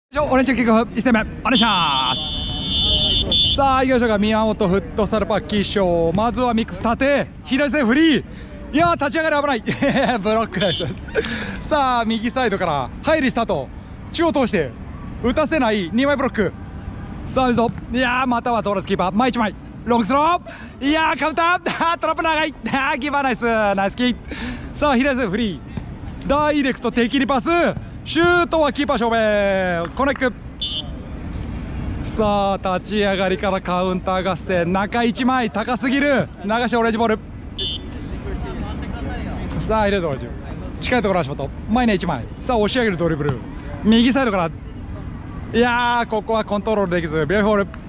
オレンジキックオフ1戦目お願いします。さあ行きましょうか。宮本フットサルパーク決勝、まずはミックス縦左サイドフリー。いやー立ち上がり危ないブロックナイスさあ右サイドから入りスタート、中央通して打たせない2枚ブロック。さあ水戸、いやーまたはトーラスキーパー前1枚ロングスロー、いやーカウンタートラップ長いキーパーナイスナイスキー。さあ左サイドフリーダイレクト敵にパス、シュートはキーパー正面コネック。さあ立ち上がりからカウンター合戦、中1枚高すぎる、流してオレンジボール。さあ入れるオレンジ近いところ足元前ね1枚。さあ押し上げるドリブル右サイドから、いやーここはコントロールできずビレフォール。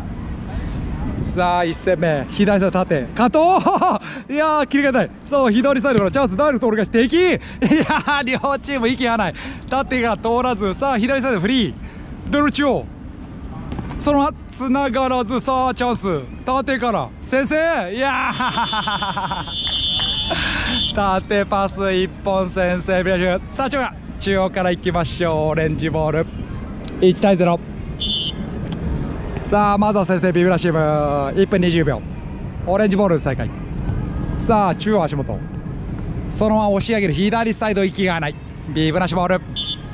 さあ1戦目左サイド縦加藤いやー切り替えたい。さあ左サイドからチャンスダイレクト折り返し敵、いやー両チーム息がない、縦が通らず。さあ左サイドフリードリブル中央、そのままつながらず。さあチャンス縦から先制、いやー縦パス1本先制ビラシュ。さあ中央からいきましょう。オレンジボール1対0。さあまずは先制ビブラシウム1分20秒オレンジボール再開。さあ中央足元そのまま押し上げる左サイド息がないビブラシボール。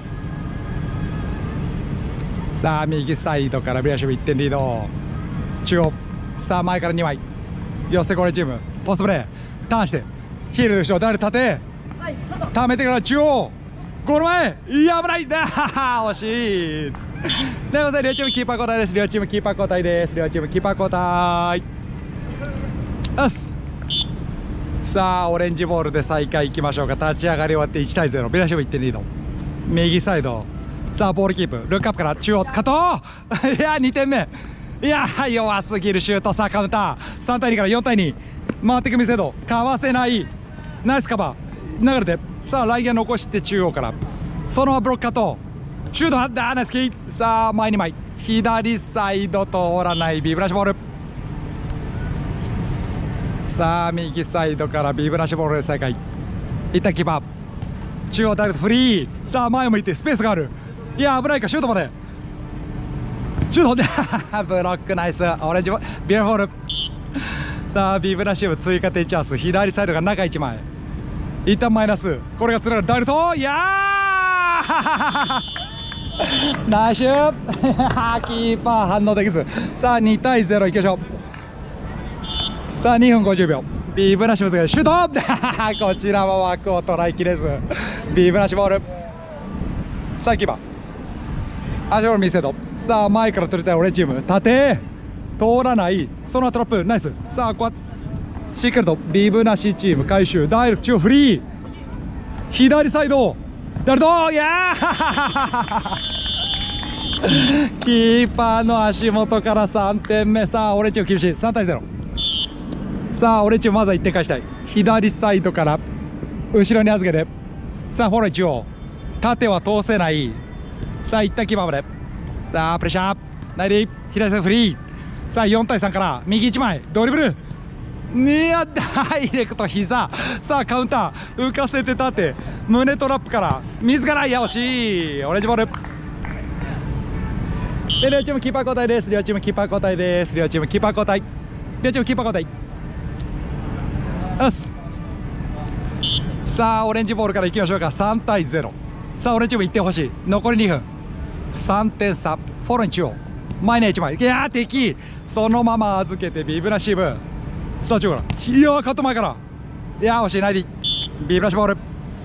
さあ右サイドからビラシウム1点リード中央。さあ前から2枚寄せてこれチームポストプレーターンしてヒールでしょ、誰縦溜めてから中央ゴール前、いや危ない惜しいということで両チームキーパー交代です。両チームキーパー交代です。両チームキーパー交代よし。さあオレンジボールで再開いきましょうか。立ち上がり終わって1対0ビラシウム1点リード右サイド。さあボールキープルックアップから中央加藤いや2点目、いや弱すぎるシュート。さあカウンター3対2から4対2回ってくる制度かわせないナイスカバー流れて。さあライアン残して中央からそのままブロックカットシュートナイスキー。さあ前2枚左サイド通らないビブラシボール。さあ右サイドからビブラシボールで再開いったキーパー中央ダイレクトフリー。さあ前を向いてスペースがある、いや危ないかシュートまでシュートブロックナイスオレンジボールビブラシボール。さあビブラシウム追加点チャンス左サイドが中1枚一旦マイナス、これがつながるダイレクト、いやーナイスキーパー反応できず。さあ2対0いきましょう。さあ2分50秒ビブラシウムでシュートこちらは枠を捉えきれずビブラシボール。さあキーパー足を見せろ。さあ前から取りたいオレンジチーム縦通らない、そのトラップナイス。さあこうしっかりとビブナシチーム回収ダイレクト中央フリー左サイドダルト、いやキーパーの足元から3点目。さあオレンジを厳しい3対0。さあオレンジをまずは1点返したい左サイドから後ろに預けて。さあフォロー中央縦は通せない。さあ一旦キーパーまで。さあプレッシャーナイディ左サイドフリー。さあ4対3から右1枚ドリブル、いやダイレクト膝。さあカウンター浮かせて縦胸トラップから自ら、いや惜しいオレンジボールで両チームキーパー交代です。両チームキーパー交代です。両チームキーパー交代両チームキーパー交代よし。さあオレンジボールからいきましょうか。3対0。さあオレンジチーム1点欲しい残り2分3点差。フォローに中央前ね1枚、いや敵そのまま預けてビブラシーム。さあ中央から、いやカット前から、いや惜しいナイディビブラシボール。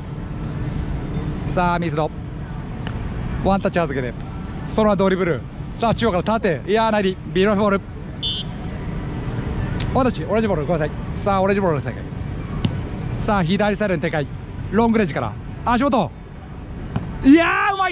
さあミスドワンタッチ預けてそのままドリブル。さあ中央から縦、いやナイディビブラシボールワンタッチオレンジボールごめんなさい。さあオレンジボールの再開。さあ左サイドに展開ロングレンジから足元、いやーうまい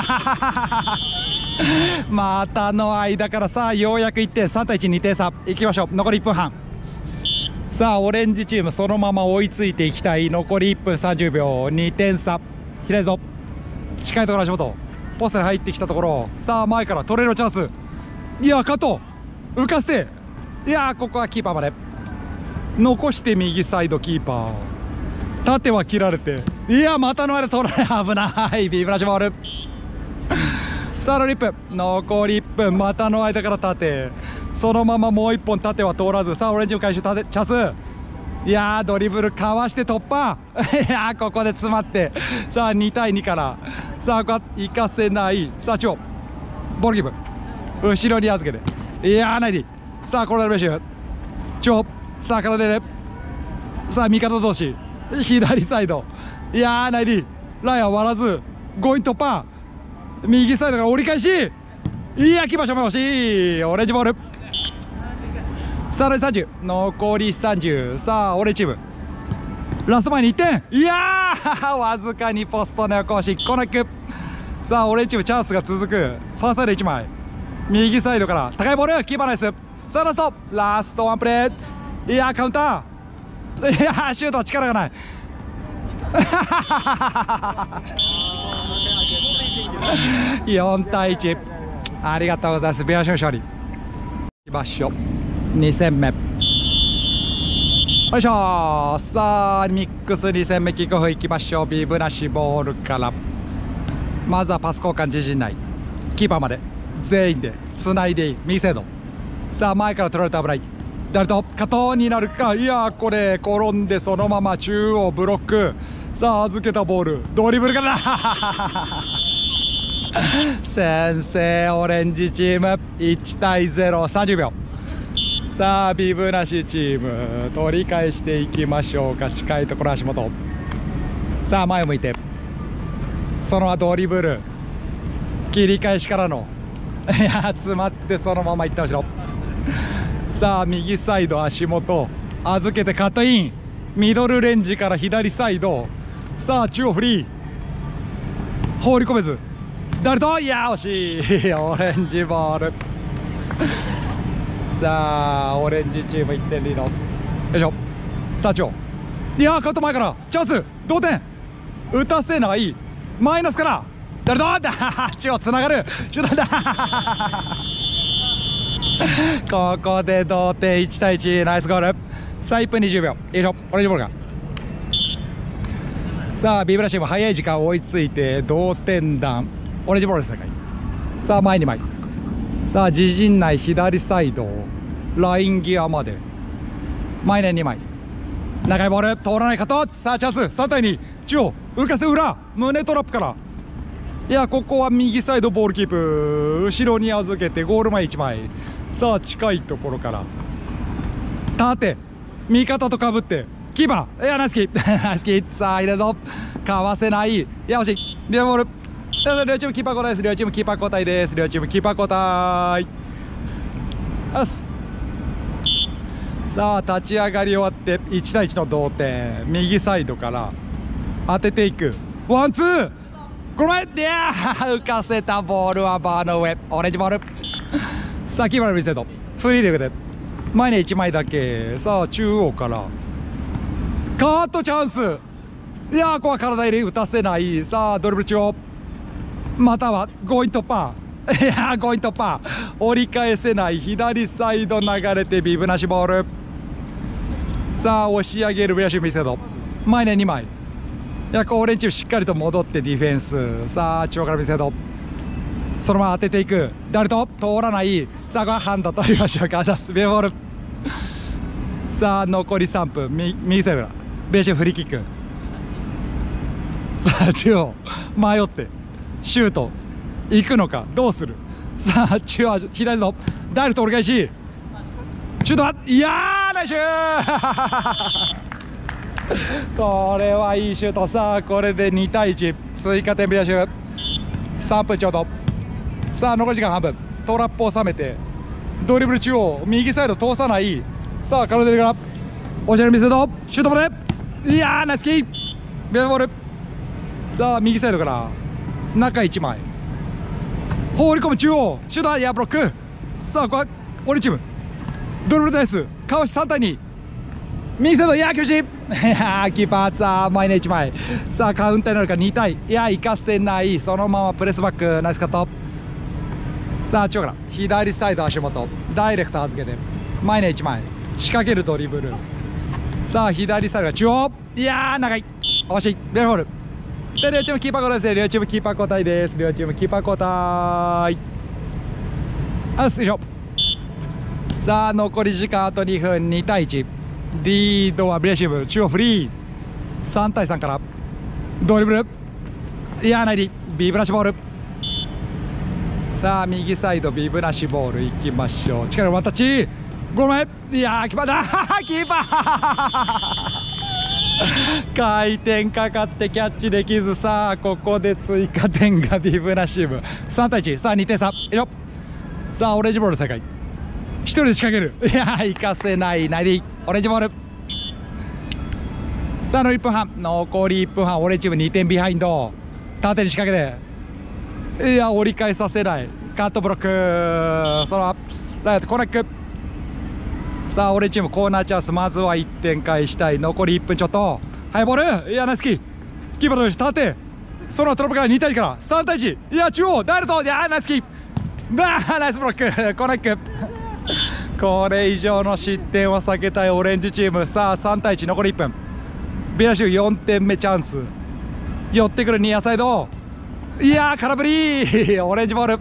股の間から。さあようやく1点3対12点差いきましょう。残り1分半。さあオレンジチームそのまま追いついていきたい。残り1分30秒2点差左ぞ近いところ足元ポストに入ってきたところ。さあ前から取れるチャンス、いやカット浮かせて、いやここはキーパーまで残して右サイドキーパー縦は切られて、いや股の間取られ危ないビブラシボールさあロリップ残り1分、股の間から縦、そのままもう1本縦は通らず、さあオレンジも回収縦チャンス。いやードリブルかわして突破いやーここで詰まって、さあ2対2から、さあここ行かせない。さあ中央ボールキープ、後ろに預けて、いやーナイディ、さあコロナルベシュ中央、さあ体で、さあ味方同士左サイド、いやーナイディ、ラインは割らず強引突破、右サイドから折り返し、いや来ましたも惜しい、オレンジボール。さあ30、残り30、さあオレンジチームラスト前に1点、いやーわずかにポストの横押しコネック。さあオレンジチームチャンスが続く、ファーサイド1枚、右サイドから高いボール、キーパーナイス。さあラストワンプレー、いやカウンター、いやシュートは力がない4対1、ありがとうございます。ビラシの勝利。いきましょう2戦目、よいしょ。さあミックス2戦目キックオフいきましょう。ビブなしボールから、まずはパス交換自陣内、キーパーまで全員でつないでいい右サイド、さあ前から取られた危ない、誰と加藤になるか、いやこれ転んでそのまま中央ブロック、さあ預けたボールドリブルから先制オレンジチーム1対0、30秒。さあビブなしチーム取り返していきましょうか。近いところ足元、さあ前を向いて、そのままドリブル切り返しからのいや詰まってそのままいった後ろ、さあ右サイド足元預けてカットイン、ミドルレンジから左サイド、さあ中央フリー放り込めず、誰と、いや惜しいオレンジボールさあオレンジチーム1点リード、よいしょ。さあ中央、いやカット前からチャンス、同点打たせない、マイナスから誰と中央つながるシュートだここで同点1対1、ナイスゴール。さあ1分20秒、よいしょオレンジボールが、さあビブラシーム早い時間追いついて同点弾、オレンジボールです。さあ前2枚、さあ自陣内左サイドライン際まで前2枚、長いボール通らないかと、さあチャンス3対2、中央浮かせ裏胸トラップから、いやここは右サイドボールキープ、後ろに預けてゴール前1枚、さあ近いところから縦味方とかぶってキーパー、いやナイスキーナイスキー、さあ入れるぞ、かわせない、いや惜しい、ビアボール、両チームキーパー交代です、両チームキーパー交代です、両チームキーパー交代。さあ立ち上がり終わって1対1の同点、右サイドから当てていく、ワンツー、この前で、いや浮かせたボールはバーの上、オレンジボールさあキーパーの右サイドフリーでいくで、前に1枚だけ、さあ中央からカートチャンス、いやここは体入れ打たせない、さあドリブル中央または強引突破、いや強引突破折り返せない、左サイド流れてビブなしボール、さあ押し上げるブラシ見せど前に2枚、いやこうオレンジチームしっかりと戻ってディフェンス、さあ中央から見せどそのまま当てていく、誰と通らない、さあこれハンド取りましょうか、ジャスビボール。さあ残り3分、右サイドからベーシュフリーキック、さあ中央迷ってシュート行くのかどうする、さあ中央左のダイレクト折り返しシュートは、いやーナイスシューこれはいいシュート。さあこれで2対1、追加点ビラシュ3分ちょうど。さあ残り時間半分、トラップを収めてドリブル中央右サイド通さない、さあ体でからおしゃれ見せどシュートまで、いやーナイスキービラボール。さあ右サイドから中1枚放り込む中央シュート、いやブロック、さあこれオレンジチームドリブルナイスかわし3対2、右サイド、いや厳しい、いやキーパーさあ前に1枚、さあカウンターになるか2対、いや行かせない、そのままプレスバック、ナイスカット。さあ中央から左サイド足元ダイレクト預けて前に1枚仕掛けるドリブル、さあ左サイドが中央、いやー長い惜しい、ベルボール。 で両チームキーパー交代です。両チームキーパー交代です。両チームキーパー交代。よいしょ。さあ残り時間あと2分。2対1、リードはブレーシブ。中央フリー3対3からドリブル、いやないでビブナシボール。さあ右サイドビブナシボールいきましょう。力のワンタッチ、ゴール前、いやーキーパーだキーパー回転かかってキャッチできず。さあここで追加点がビブナシブ。3対1、さあ2点差。よいしょ。さあオレンジボール再開、1人で仕掛ける。いやー行かせない。ないでいいオレンジボール。さあ1分半、残り1分半、オレンジチーム2点ビハインド。縦に仕掛けて、いや折り返させない。カットブロック、そのライトコネック。さあオレンジチームコーナーチャンス、まずは1点返したい。残り1分ちょっと。はいボール、いやナイスキーパーの縦、そのトラップから2対1から3対1、いや中央ダイレクト、いやナイスキー、ナイスブロックコネック。これ以上の失点は避けたいオレンジチーム。さあ3対1、残り1分。ビラシュ4点目チャンス、寄ってくるニアサイド、いやー空振りオレンジボール。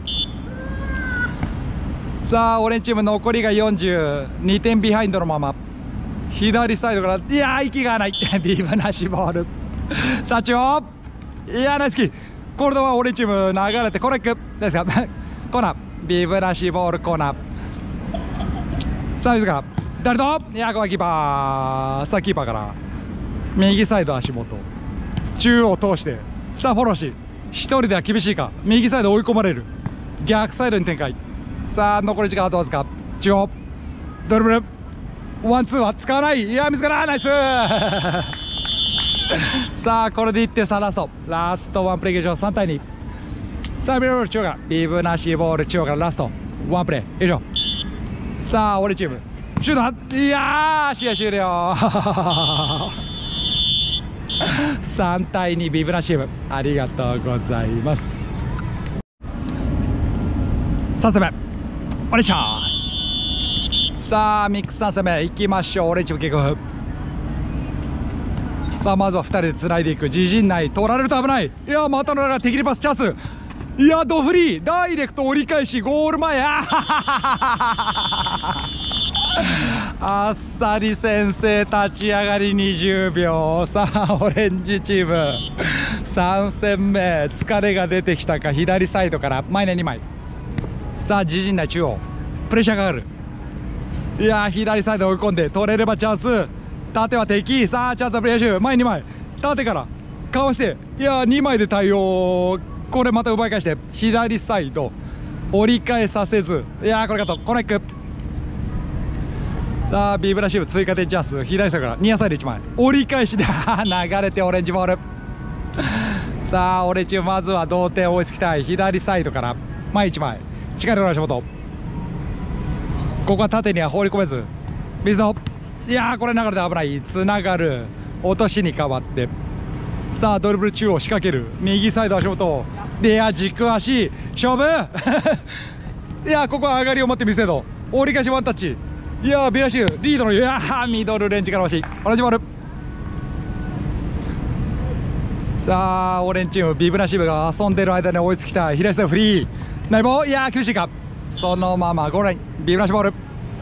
さあオレンジチーム残りが42点ビハインドのまま、左サイドから、いやー息がないビブナシボール。さあ中央、いやーナイスキー、これではオレンジチーム流れてコネックですかコーナー、ビブナシボールコーナー。さあ自ら誰と、いやーここはキーパー。さあキーパーから右サイド足元、中央通して、さあフォローし、1人では厳しいか、右サイド追い込まれる、逆サイドに展開。さあ残り時間あとわずか。中央ドリブルワンツーは使わない、いや自らナイスさあこれで1点差、ラストワンプレー現状3対2。さあビブナシ中央からビブナシボール、中央からラストワンプレー以上。さあオレンジチームシュート、いやー試合終了3対2、ビブナシチームありがとうございます。3戦目お願いします。さあミックス3戦目いきましょう。オレンジチームキックオフ。さあまずは2人でつないでいく。自陣内取られると危ない。いやまたの中敵にパスチャンス、いやドフリーダイレクト折り返しゴール前、あっさり先制、立ち上がり20秒。さあオレンジチーム3戦目疲れが出てきたか、左サイドから前に2枚。さあ自陣内中央プレッシャーかかる、いや左サイド追い込んで取れればチャンス、縦は敵。さあチャンスはプレッシャー前2枚、縦からかわして、いや2枚で対応、これまた奪い返して左サイド折り返させず、いやこれカットコネック。さあビブラシブ追加点チャンス、左サイドからニアサイド1枚折り返しで流れてオレンジボール。さあオレンジまずは同点追いつきたい。左サイドから前1枚、力の足元、ここは縦には放り込めず水野、いやこれ流れて危ない。つながる落としに変わって、さあドリブル中央仕掛ける、右サイド足元で、いや軸足勝負いやここは上がりを持って見せろ、折り返しワンタッチ、いやビラシュリードの、いやミドルレンジから押しオレンジボール。さあオレンジチームビブナシブが遊んでる間に追いつきたい。左サイドフリー内棒、いや厳しいか、そのままゴールラインビブナシボール。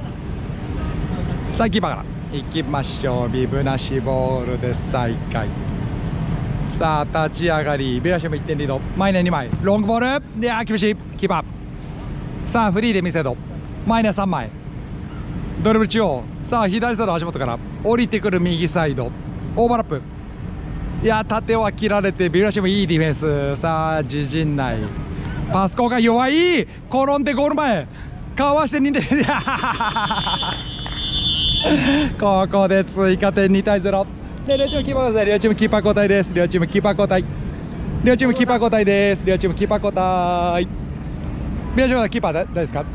さあキーパーからいきましょう。ビブナシボールで再開。さあ立ち上がりビブナシブ1点リード、前に2枚ロングボール、いや厳しいキーパー。さあフリーで見せろ、前に3枚ドリブル中央、さあ左サイド足元から降りてくる右サイドオーバーラップ、いや縦は切られてビブナシブいいディフェンス。さあ自陣内パス交換弱い、転んでゴール前かわして2点ここで追加点2対0で、両チームキーパー交代、両チームキーパー交代です。両チームキーパー交代、両チームキーパー交代です。両チームキーパー交代、両チームキーパー誰ですか。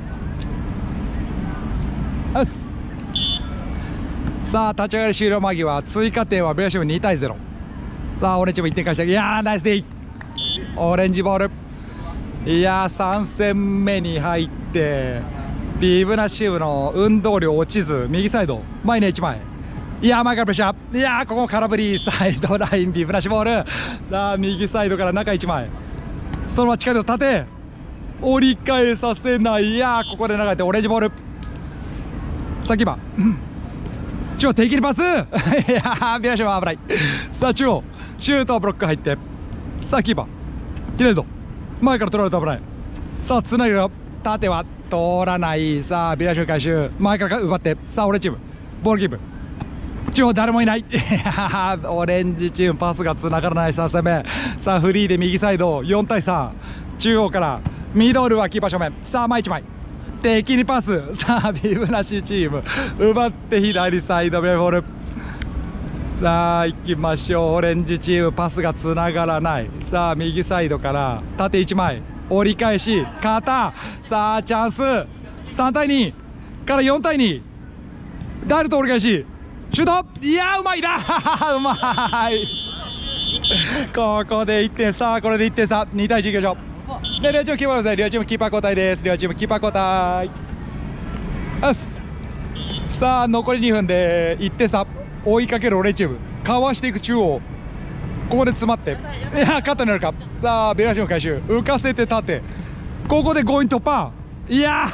さあ立ち上がり終了間際、追加点は両チーム2対0。さあオレンジチーム1点返して、いやーナイスデイオレンジボール。いやー3戦目に入ってビブナシウの運動量落ちず、右サイド前に1枚いや前からプレッシャー、いやここ空振り、サイドラインビブラシボール、さあ右サイドから中1枚、そのまま近いと縦折り返させない、いやここで流れてオレンジボール、先場中央敵にパスいやビラシは危ない、さあ中央シュートブロック入って、さあキーパー切れるぞ、前から取られると危ない、さあつないでる、縦は通らない、さあビラシュ回収、前から奪って、さあオレンジチームボールキープ、中央誰もいないオレンジチームパスがつながらない、3戦目、さあフリーで右サイド4対3、中央からミドルはキーパー正面、さあ前1枚敵にパス、さあビブラシチーム奪って左サイドベーボール、さあ行きましょう、オレンジチームパスがつながらない、さあ右サイドから縦1枚折り返し肩、さあチャンス3対2から4対2、ダイレクト折り返しシュート、いやうまいなうまいここで1点、さあこれで1点差、2対1いきましょう。で両チームキーパーください、両チームキーパー交代です、両チームキーパー交代よし、さあ残り2分で1点差、追いかけるオレンジチームかわしていく中央、ここで詰まって、いやカットになるか、さあベラシの回収浮かせて縦、ここで強引突破、いや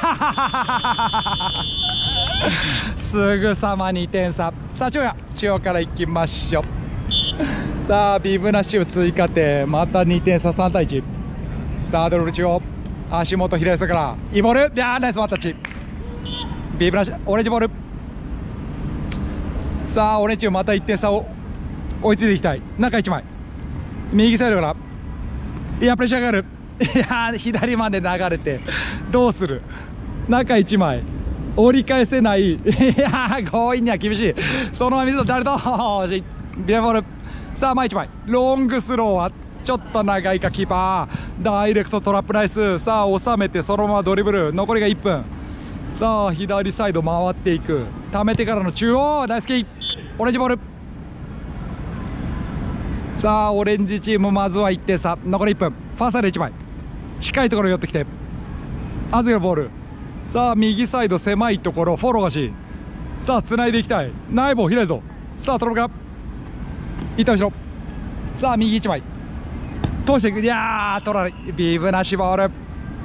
すぐさま2点差、さあ中央からいきましょう、さあビブナッシュ追加点、また2点差3対1、さあドルフ中央足元左下からいいボール、いやナイスワンタッチ、ビブナッシュオレンジボール、さあオレンジまた1点差を追いついていきたい、中1枚右サイドからいやプレッシャーがある、いや左まで流れてどうする、中1枚折り返せない、いや強引には厳しい、そのまま水の誰と惜しい、ビラボール、さあ前1枚ロングスローはちょっと長いか、キーパーダイレクトトラップナイス、さあ収めてそのままドリブル、残りが1分、さあ左サイド回っていく、溜めてからの中央大好き、オレンジボール、さあオレンジチームまずは1点差、残り1分、ファーサイド1枚近いところに寄ってきてアズゲのボール、さあ右サイド狭いところフォローがし、さあつないでいきたい、内棒開いぞ、さあトロかいった後ろ、さあ右1枚通していく、いやー取らない、ビブナシボール、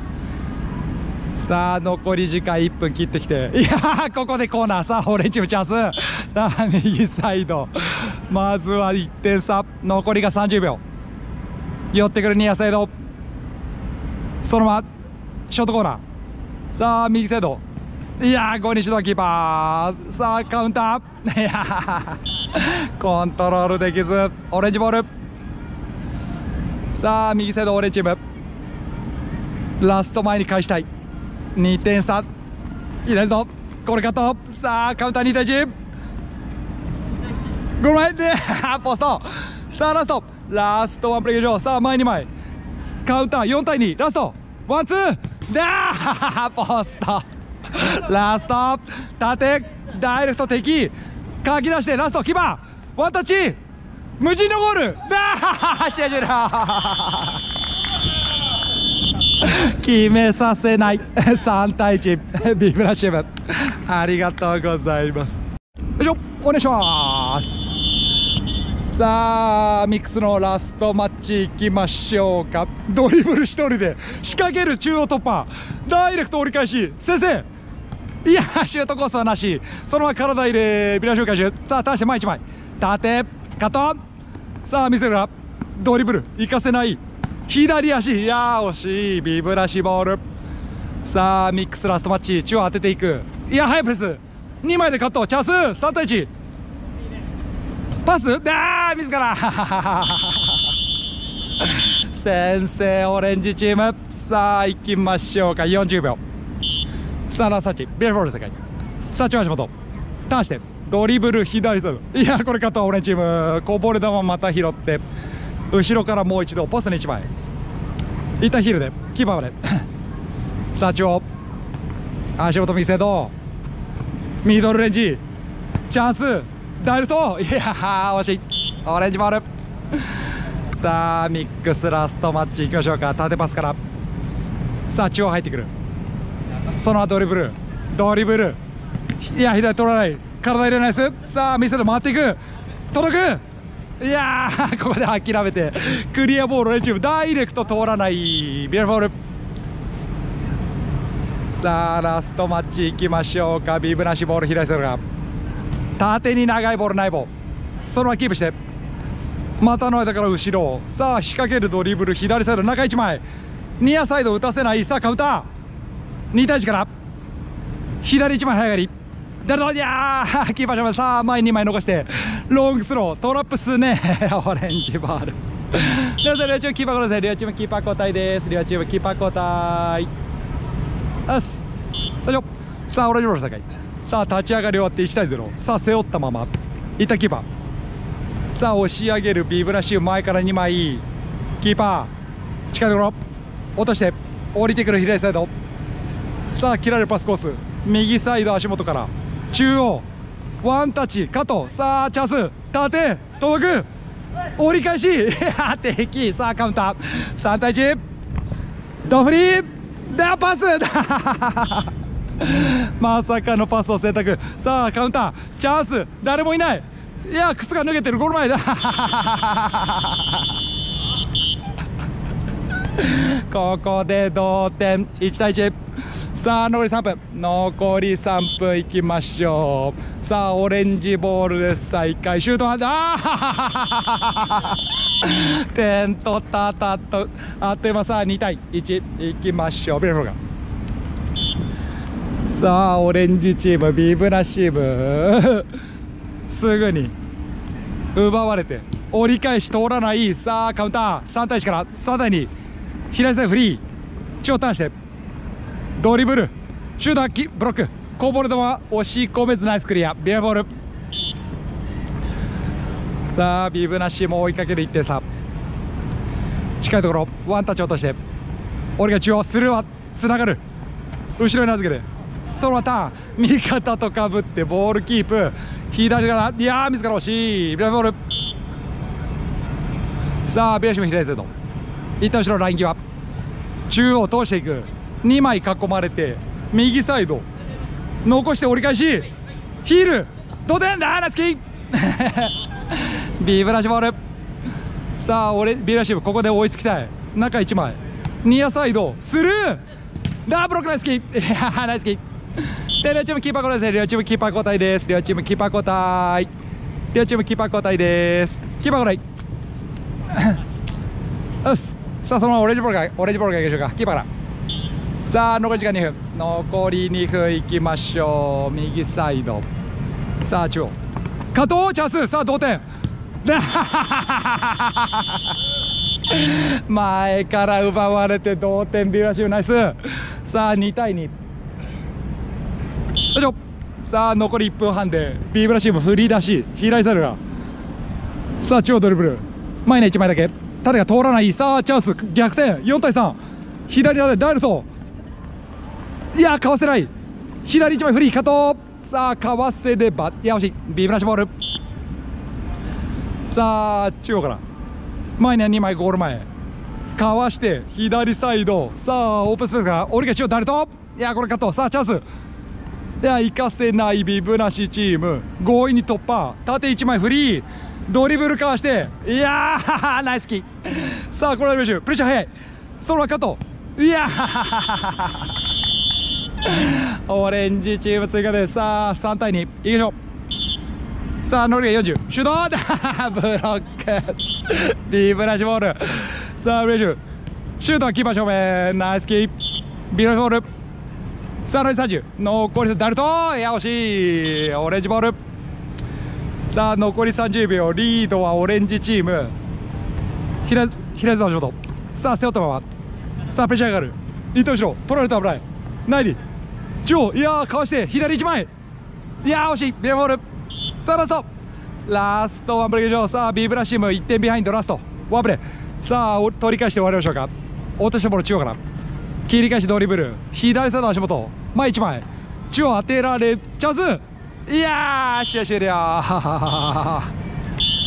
さあ残り時間1分切ってきて、いやーここでコーナー、さあオレンジチームチャンス、さあ右サイドまずは1点差、残りが30秒、寄ってくるニアサイド、そのままショートコーナー、さあ右サイド、いやー5人指導キーパー、さあカウンター、いやーコントロールできずオレンジボール、さあ右サイドオレンジチームラスト前に返したい、2点差いないぞ、これカット、さあカウンター2対1、ゴール前でポスト、さあラストワンプレー以上、さあ前2枚カウンター4対2、ラストワンツーだポストラスト縦ダイレクト敵かき出してラストキーパーワンタッチ無人のゴールだ試合終了決めさせない3対1ビブラシムありがとうございます。よいしょお願いします。さあミックスのラストマッチいきましょうか。ドリブル1人で仕掛ける中央突破ダイレクト折り返し先生いやシュートコースはなし、そのまま体入れビラシュー回収、さあ倒して前1枚縦カット、さあ見せるなドリブル行かせない左足、いや惜しいビブラシボール。さあミックスラストマッチ中央当てていく、いや速いプレス2枚でカットチャンス3対1パス自ら先制オレンジチーム。さあ行きましょうか40秒。さあラストタッチビラフォール世界、さあ中橋本ターンしてドリブル左サイド、いやこれカットオレンジチームこぼれ球また拾って後ろからもう一度ポストに1枚一旦ヒールでキーパーまでさあ中央足元見せどミドルレンジチャンスダイレクト、いや惜しいオレンジボール。さあミックスラストマッチいきましょうか。縦パスからさあ中央入ってくる、その後ドリブルいや左取らない体入れないです。さあ見せる、回っていく、届く。いやー、ここで諦めてクリアボール、オレンジチームダイレクト通らない。ビアボール。さあラストマッチいきましょうか。ビブなしボール開いてるが、縦に長いボールないボール、そのままキープして股の間から後ろ。さあ仕掛けるドリブル、左サイド中1枚、ニアサイド打たせない。さあカウンター2対1から左1枚早上がり、誰だ。いやーキーパーしました。さあ前2枚残してロングスロー、トラップ数ねオレンジボール。両チームキーパー交代、両チームキーパー交代です。両チームキーパー交代。さあオレンジボール境。さあ立ち上がり終わって1対0。さあ背負ったままいったキーパー。さあ押し上げるビブラシウム、前から2枚、キーパー近いところ落として降りてくる左サイド。さあ切られるパスコース、右サイド足元から中央ワンタッチカット。さあチャンス、縦届く、折り返し敵。さあカウンター3対1、ドフリーだパスまさかのパスを選択。さあカウンターチャンス、誰もいない。いや靴が脱げてる、ゴール前だここで同点1対1。さあ残り3分、残り3分いきましょう。さあオレンジボールです。再開シュートは点取ったあっという間。さあ2対1いきましょう。ビルフォルガ。さあオレンジチームビブラシムすぐに奪われて折り返し通らない。さあカウンター3対1から3対2、左サイドフリー、超ターンしてドリブルシュート発揮、ブロック、こぼれ球押し込めずナイスクリア、ビアボール。さあビブナシも追いかける1点差、近いところワンタッチ落として俺が中央スルーはつながる、後ろに預けてそのままターン、味方とかぶってボールキープ、左から、いやー自ら惜しい、ビアボール。さあビアシム左サイド一旦後ろライン際、中央通していく、2枚囲まれて右サイド残して折り返しヒール同点だ、ナイスキービブラシボール。さあ俺ビブラシブここで追いつきたい、中1枚ニアサイドスルーダブロックナイスキー、いやナイスキーで両チームキーパー交代です。両チームキーパー交代です。両チームキーパー交代、両チームキーパー交代です。キーパー交代よし。さあそのままオレンジボールがいきましょうか、キーパーから。さあ残り時間2分、残り2分いきましょう。右サイド、さあ中央加藤チャンス、さあ同点前から奪われて同点、ビューラシュナイス。さあ2対2、さあ残り1分半でビーブラシウム振り出し左サイドが、さあ中央ドリブル前に1枚だけ縦が通らない。さあチャンス逆転4対3、左側でダイルト、いやかわせない、左1枚フリー加藤、さあかわせれば、いや惜しい、ビーブラシボール。さあ中央から前には2枚ゴール前かわして左サイド、さあオープンスペースから折り返しをダイルト、いやこれカット。さあチャンス、いや行かせないビブなしチーム、強引に突破、縦1枚フリードリブルかわして、いやーナイスキー。さあこれはプレッシャー速い、そのままカット、いやオレンジチーム追加です。さあ3対2いきましょう。さあノルウェー40シュートブロックビブラシボール。さあブレジュシュートはキーパー正面ナイスキー、ビブラシボール。さあ残り30、残りダルト、いや惜しい、オレンジボール。さあ残り30秒、リードはオレンジチーム、左サイドのショート、さあ背負ったまま、さあプレッシャー上がる、一等後ろ取られた、危ないナイディ中央、いやーかわして左1枚、いやー惜しい、ビアボール。さあラストワンプレー以上、さあビブラシウム1点ビハインド、ラストワンプレー、さあ取り返して終わりましょうか。落としたボール中央から切り返しドリブル、左サイドの足元前1枚中央当てられチャンス、いやー試合終了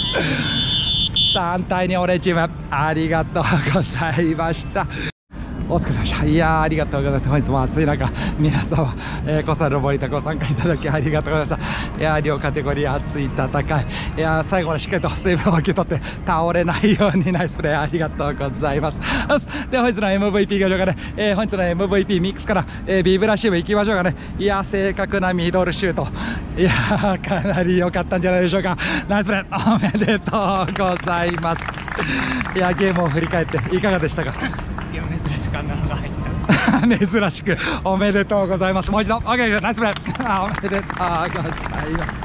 3対2オレンジチームありがとうございました。 お疲れ様でした。いやー、ありがとうございます。本日も暑い中、皆様、コサルボリタご参加いただきありがとうございました。いやー、両カテゴリー熱い戦い。いやー、最後までしっかりと水分を受け取って、倒れないようにナイスプレーありがとうございます。では、本日の MVP がかね、本日の MVP ミックスから、ビブラシウムいきましょうかね。いやー、正確なミドルシュート。いやー、かなり良かったんじゃないでしょうか。ナイスプレー、おめでとうございます。いやー、ゲームを振り返っていかがでしたか。 いや、珍しくあんなのが入った。 珍しくおめでとうございます。もう一度 OK、ナイスプレーおめでとうございます。